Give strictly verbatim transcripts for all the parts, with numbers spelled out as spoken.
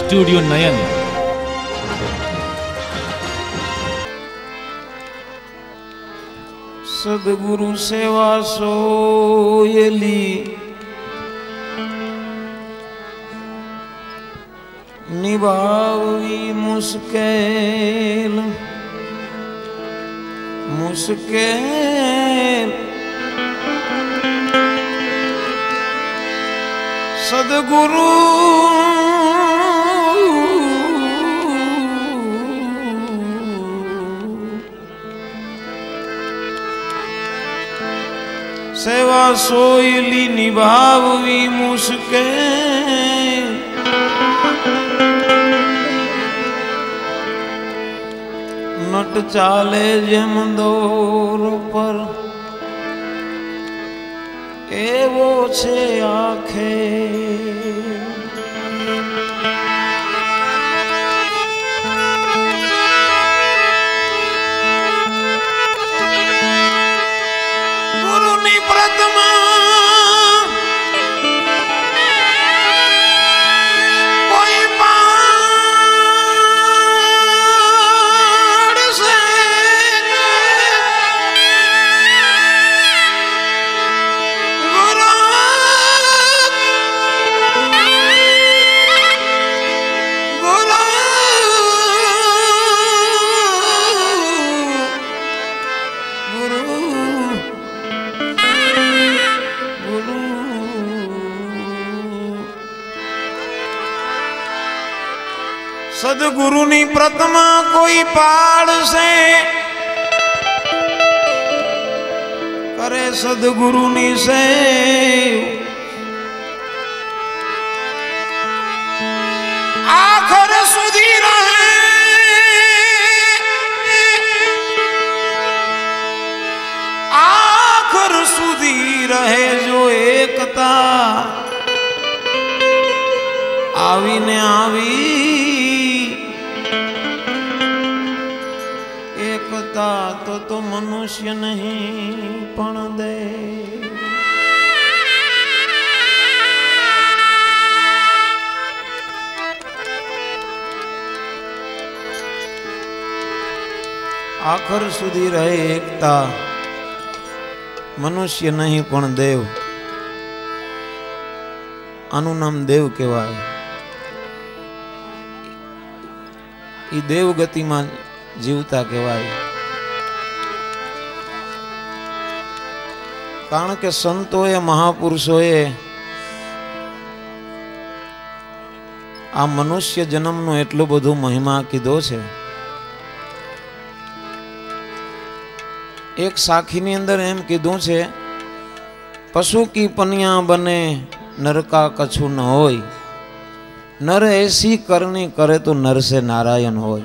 Studio नयन। सदगुरु सेवा सोयली निभावी मुश्किल मुश्किल सदगुरु सेवा सोयली निभावी मुश्किल नट चाले जेम दौर पर एवो छे आखे गुरुनी प्रथमा सदगुरु नी प्रथमा कोई पाड़ से करे सदगुरु नी से आखर सुधी रहे आखर सुधी रहे जो एकता आवी ने आवी एकता तो तो मनुष्य नहीं पण दे आखर सुधी रहे एकता मनुष्य नहीं पण देव आनु नाम देव कहवाय ई देव गति में जीवता कहवाय कारण के संतोए महापुरुषोए आ मनुष्य जन्म नो एटलो बधो महिमा कीधो छे। एक साखी नी अंदर एम कीधुं छे पशु की पनिया बने नर का कछु न होय नर ऐसी करनी करे तो नर से नारायण होय।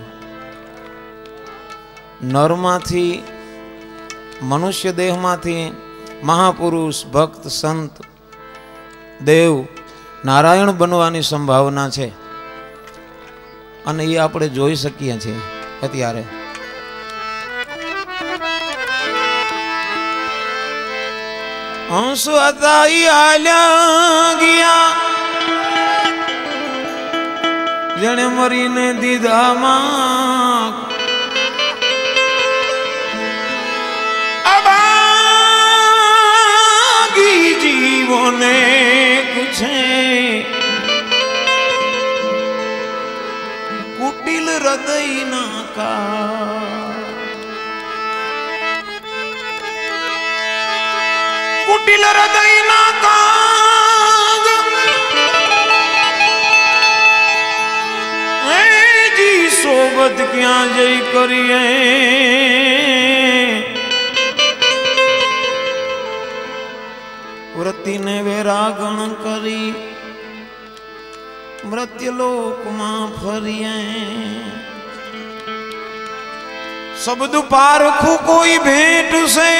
नर माथी मनुष्य देह माथी महापुरुष भक्त संत देव नारायण बनवानी संभावना छे अने ये आपणे जोई सकीए छे। अत्यारे हंस अताई आल्या गया जने मरीने दीधा मां जीवोने कुछ कुटिल हृदय ना का कुटिल हृदय ना का जी सोबत क्या जय करिए व्रति ने वैरागण करी मृत्युलोक मां फरिए शब्द पारखू कोई भेंट से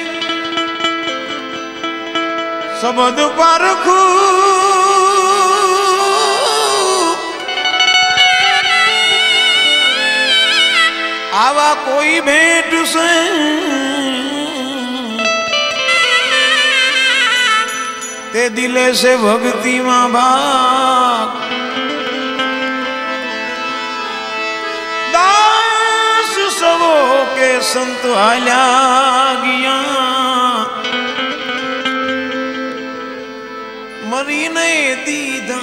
शब्द पारखू आवा कोई भेंट से ते दिले से भक्ति मां भाग वो के संत हाल्या गया मरी ने दीदा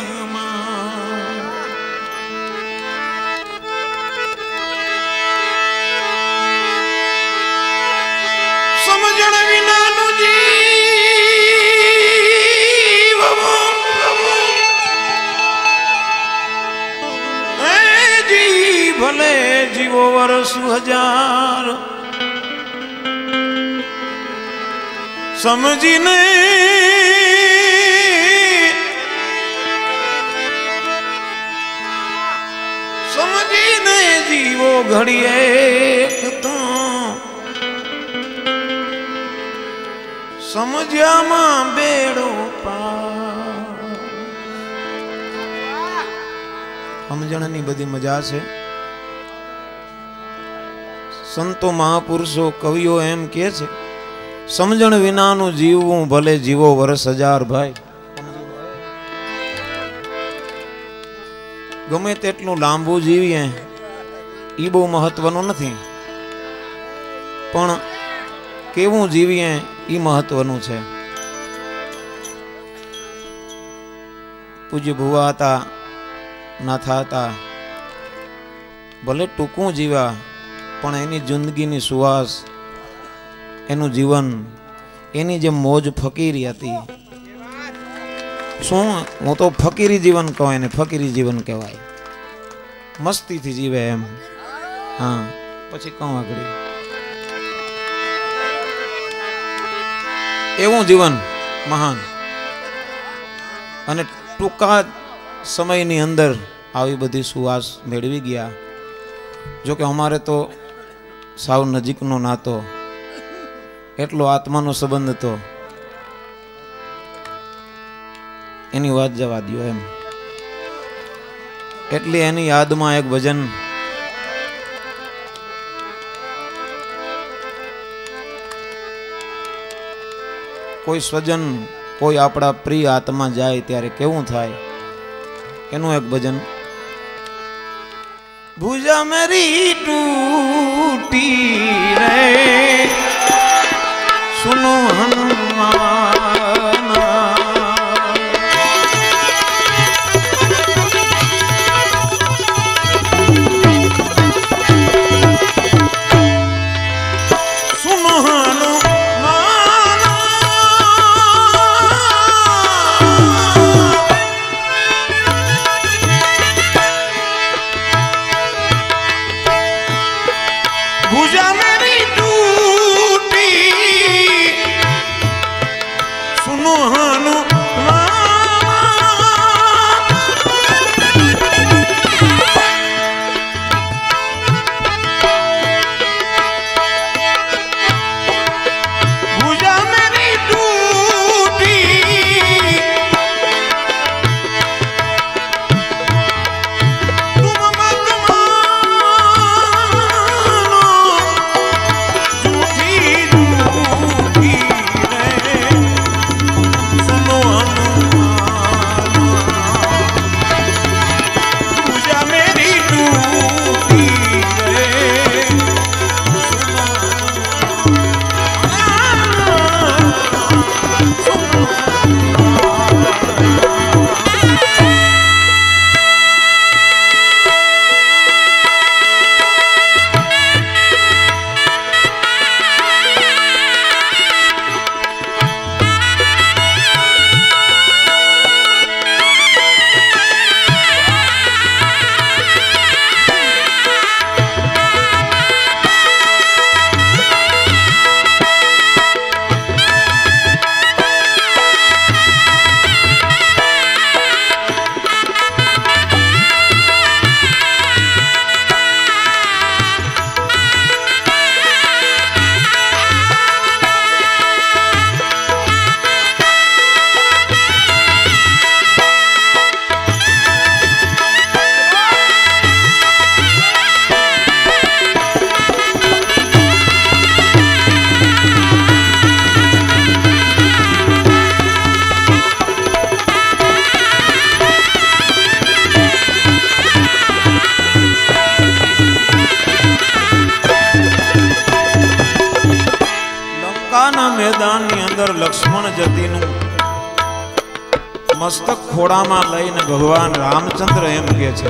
समझण विनानु जीव जी भले जीवो वर्ष हजार समझीने समझीने जीवो घड़िए तो समझ्या मां बेड़ो पार समझणनी बधी मजा छे संतो महापुरुषो कविओ एम कहे छे समझण विनानु जीवવું भले जीवो वर्ष हजार भाई गमे तेटલું લાંબુ જીવીએ ઈ બહુ મહત્વનું નથી પણ કેવું જીવીએ ઈ મહત્વનું છે પૂજ્ય ભુવા હતા નાથા હતા ભલે ટૂંકું જીવ્યા પણ એની જિંદગીની સુવાસ એનું જીવન એની જે મોજ ફકીરી હતી શું હું તો ફકીરી જીવન કહું એને ફકીરી જીવન કહેવાય મસ્તીથી જીવે એમ હા પછી કહું આગળ એવું જીવન મહાન અને ટૂંકા સમયની અંદર આવી બધી સુવાસ મેળવી ગયા જો કે અમારે તો સાવ નજીકનો નાતો એટલો આત્માનો સંબંધ હતો એની વાત જવા દો એમ એટલે એની યાદમાં એક ભજન કોઈ સ્વજન કોઈ આપણા પ્રિય આત્મા જાય ત્યારે કેવું થાય એનું એક ભજન ભુજા મેરી ટૂટી રે સુનો હનુમાન સુનો હનુમાન ભુજા મેરી ટૂટી અંદર લક્ષ્મણ જતીનું મસ્તક ખોડામાં લઈને ભગવાન રામચંદ્ર એમ કે છે,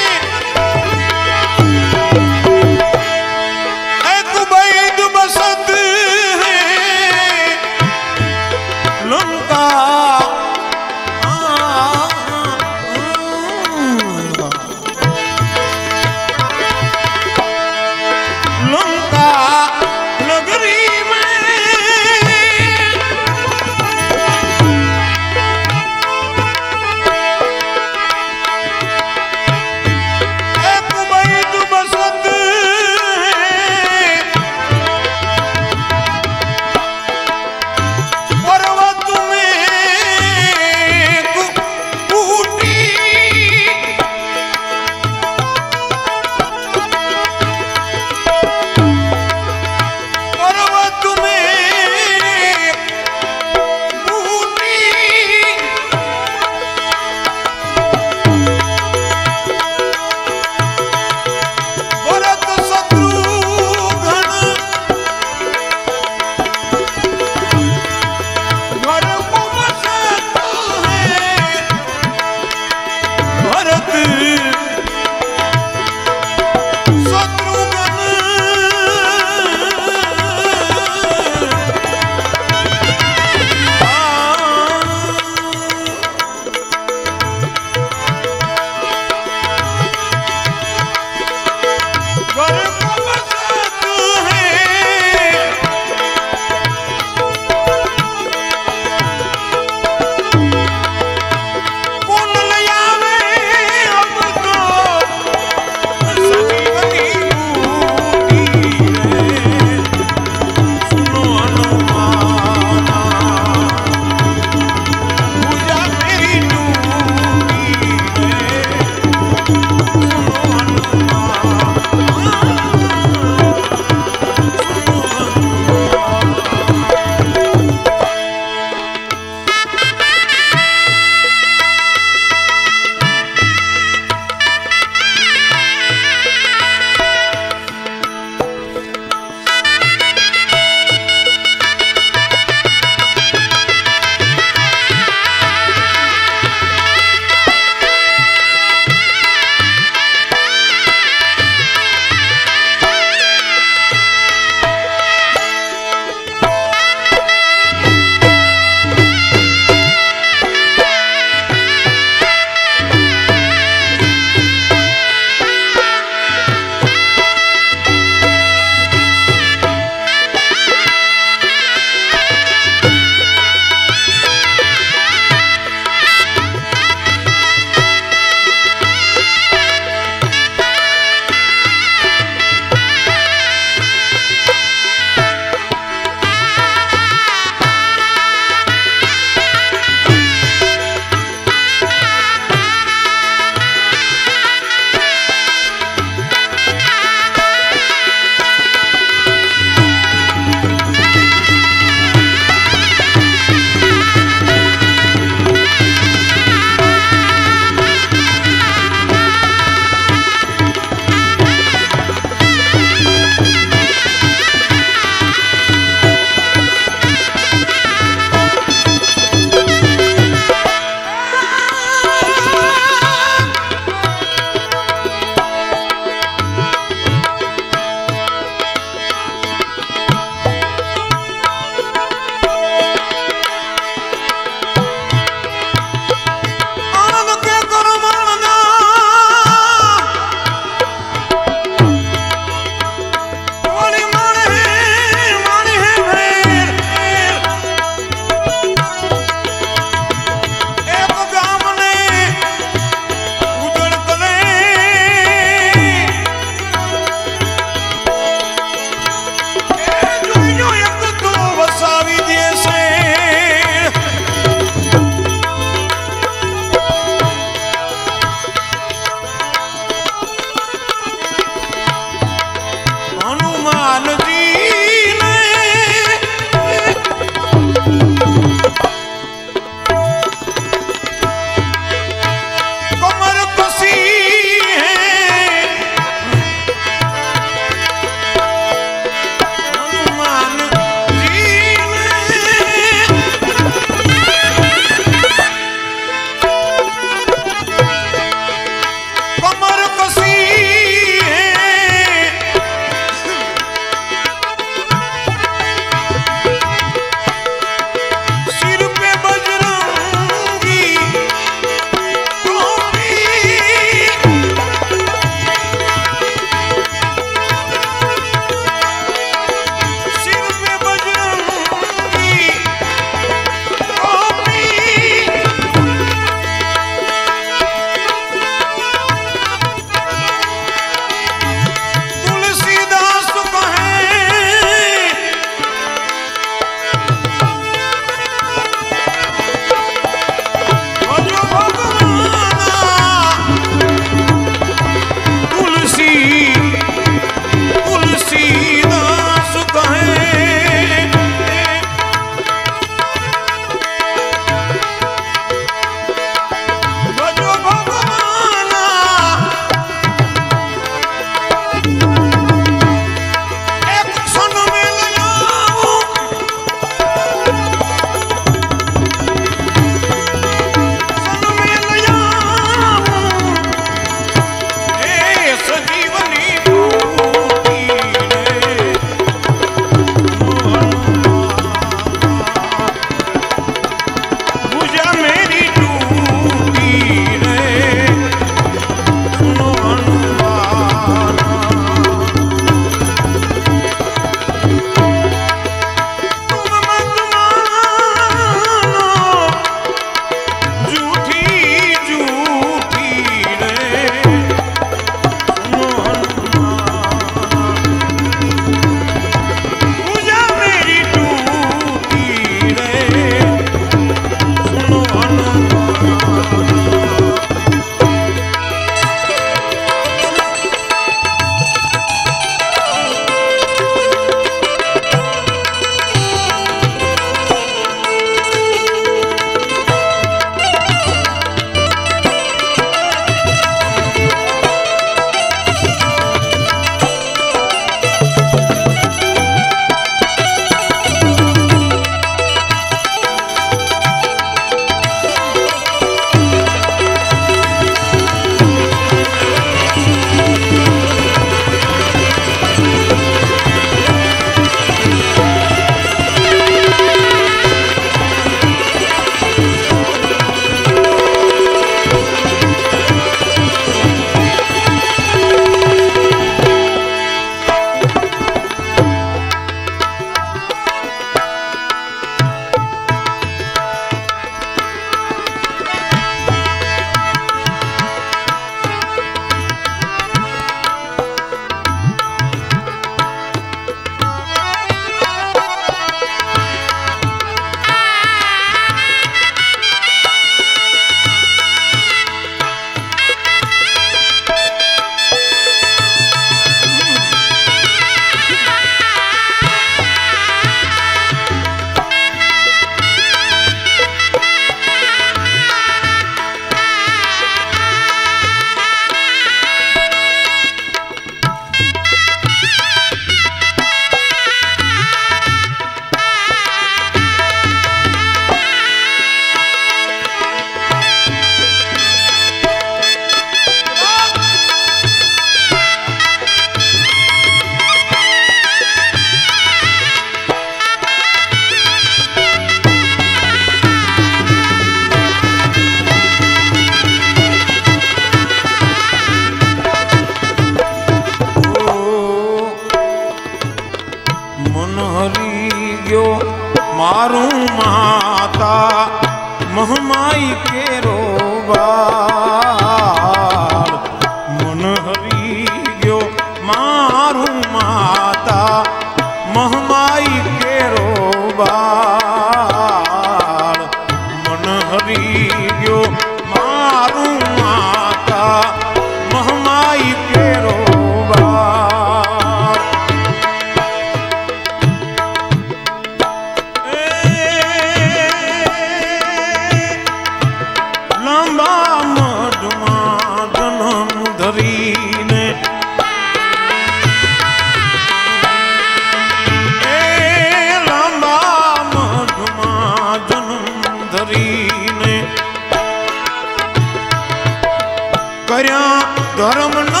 धर्म ना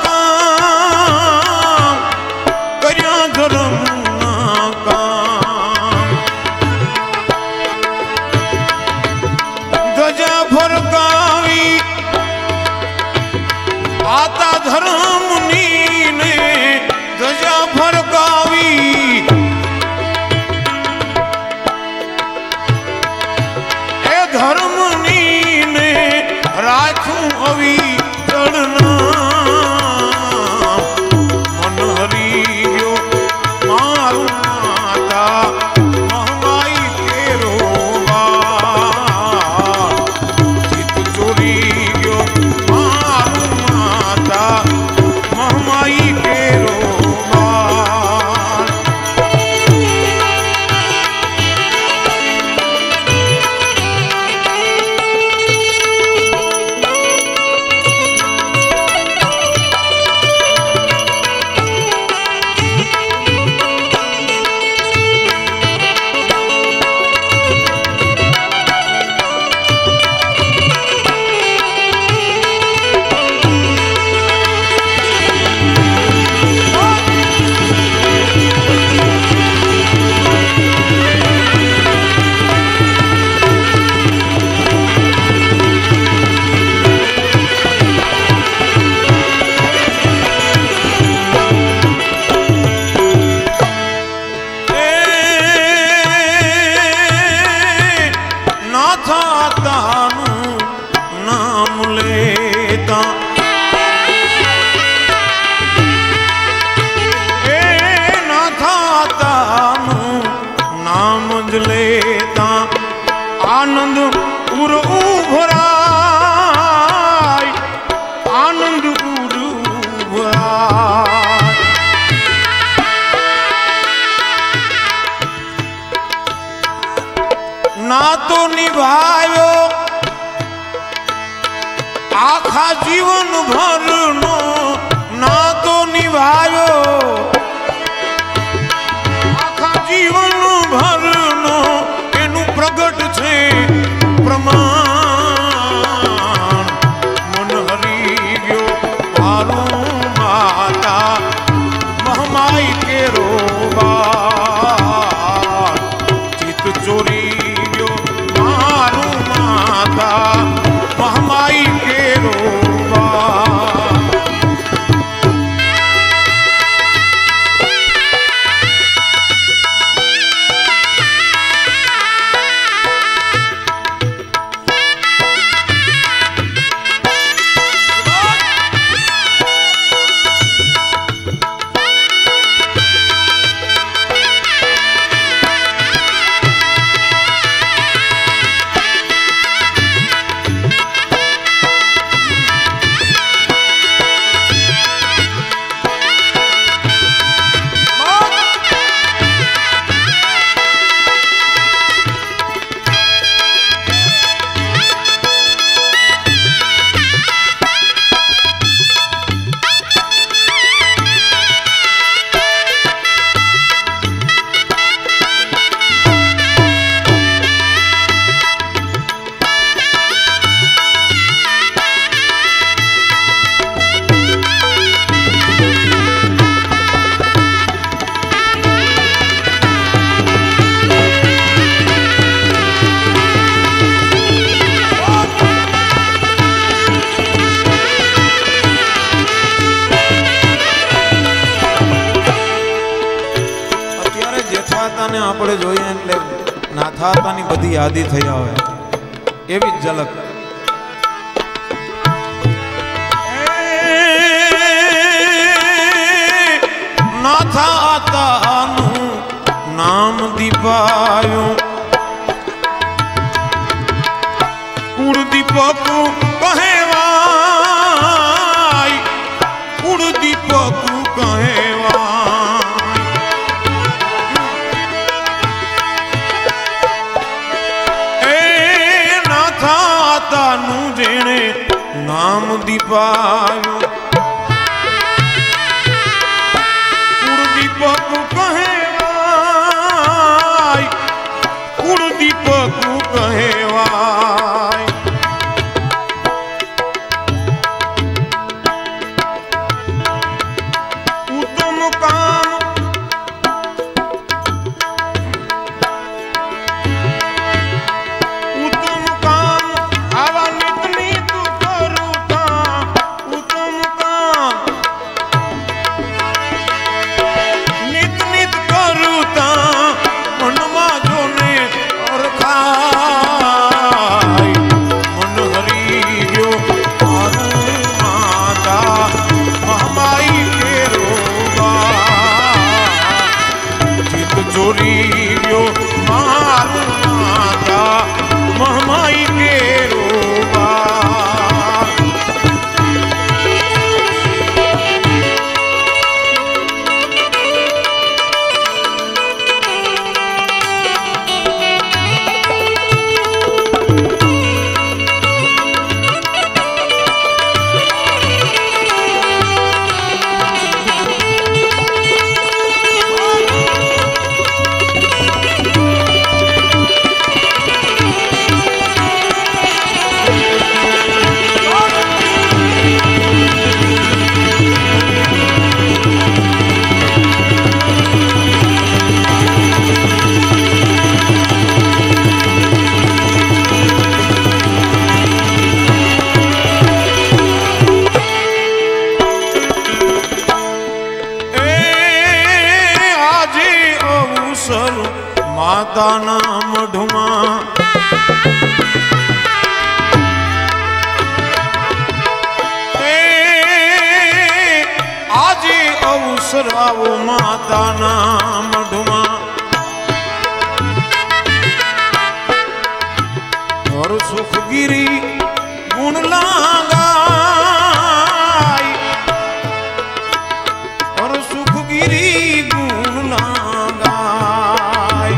काम कर्या धर्म ना काम ध्वजा फरकावी आता धर्म नी ने ध्वजा फरकावी ए धर्म नी ने राखूं अवी चढ़ना मन हरी गयो मारू माता महंगाई केरो चित चोरी गयो मारू माता महंगाई केरो लेता आनंद उर उभराय आनंद उर उभराय ना तो निभायो आखा जीवन भरनो ना तो निभायो आखा जीवन भरनो एनु प्रगट छे प्रमाण मन हरी गयो मारू माता महमाई केरो बार चित चोरी गयो मारू माता महमाई केरो આપણે જોઈએ એટલે નાથાતાની બધી યાદી થઈ આવે એવી જ ઝલક નાથાતાનું નામ દીપાયું કુળ દીપક કહેવાય કુળ દીપક કહેવાય जेने नाम दीपायो कुड़ दीपक कहेवाय कुड़ दीपक कहेवाय माता नाम ढुमा आजे अवसर आओ माता नाम ढुमा और सुखगिरी गुण लगाई और सुखगिरी गुण लगाई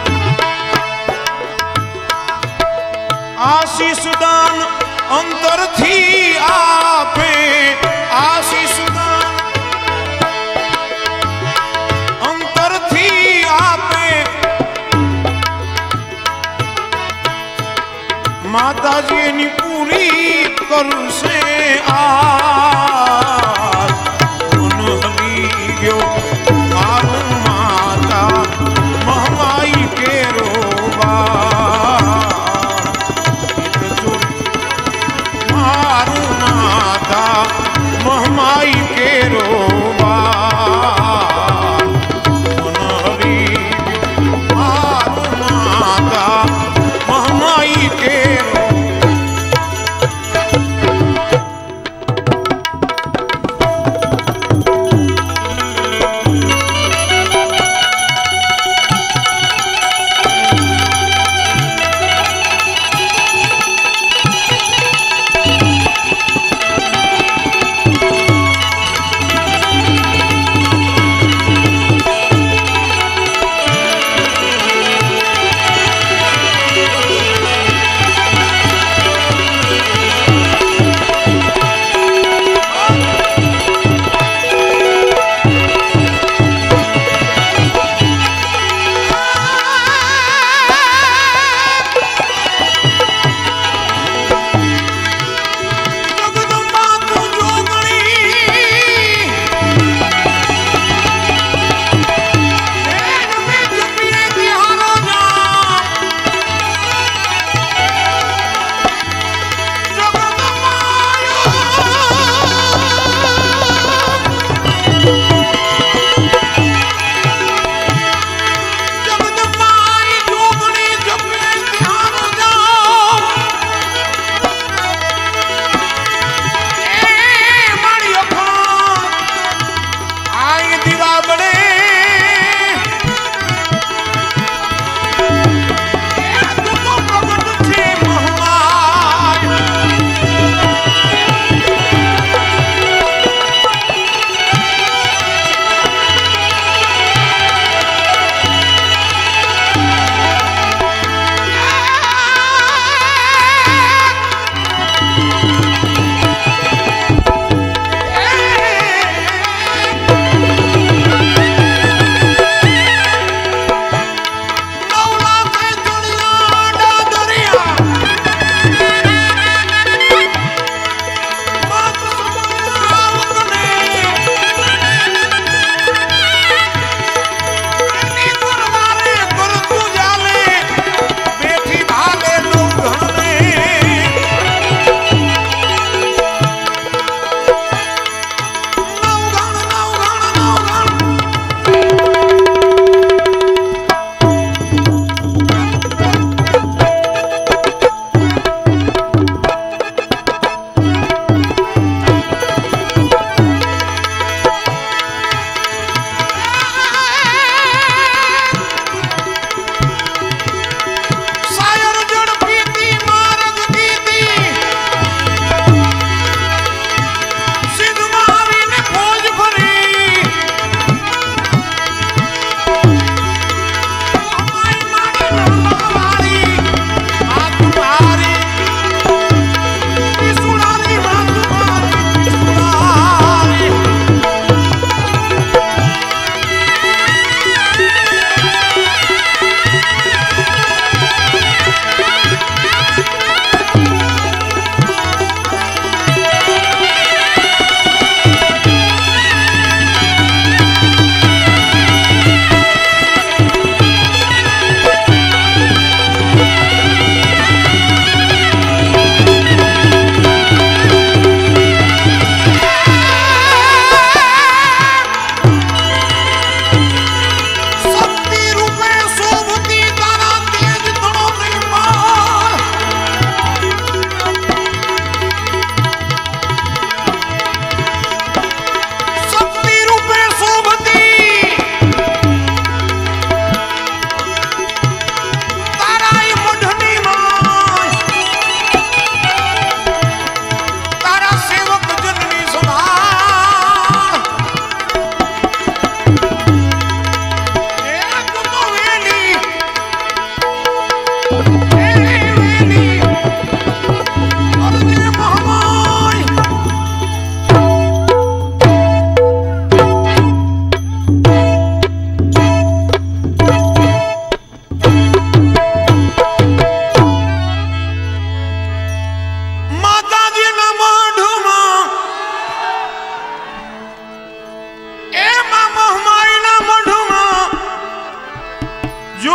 आशीष दान अंतर थी आपे आशीष दान अंतर थी आपे माता जी नी पूरी करू से आज उन हरी गयो मारू माता महमाई के रोबा मारू माता महमाई के रोबा उन हरी मारू माता महमाई के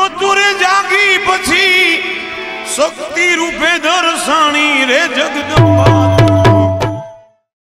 મૃત્યુરે જાગી પછી શક્તિ રૂપે દર્શાણી રે જગદંબા।